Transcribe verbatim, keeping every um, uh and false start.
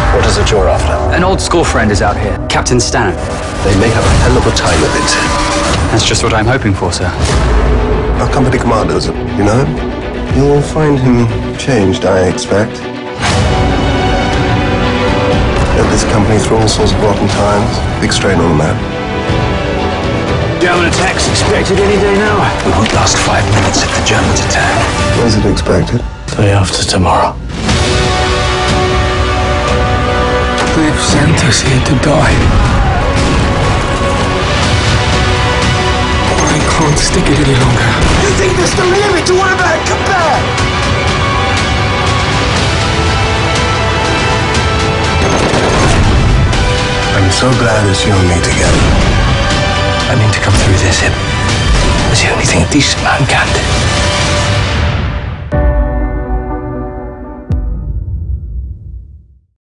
What is it you're after? An old school friend is out here, Captain Stannon. They may have a hell of a time of it. That's just what I'm hoping for, sir. Our company commander, is it? You know him? You'll find him changed, I expect. Led this company through all sorts of rotten times. Big strain on the man. German attack's expected any day now. We won't last five minutes if the Germans attack. When's it expected? Day after tomorrow. They've sent us here to die. I can't stick it any longer. You think there's no limit to what about compare? I'm so glad it's you and me together. I mean to come through this hip. It's the only thing a decent man can do.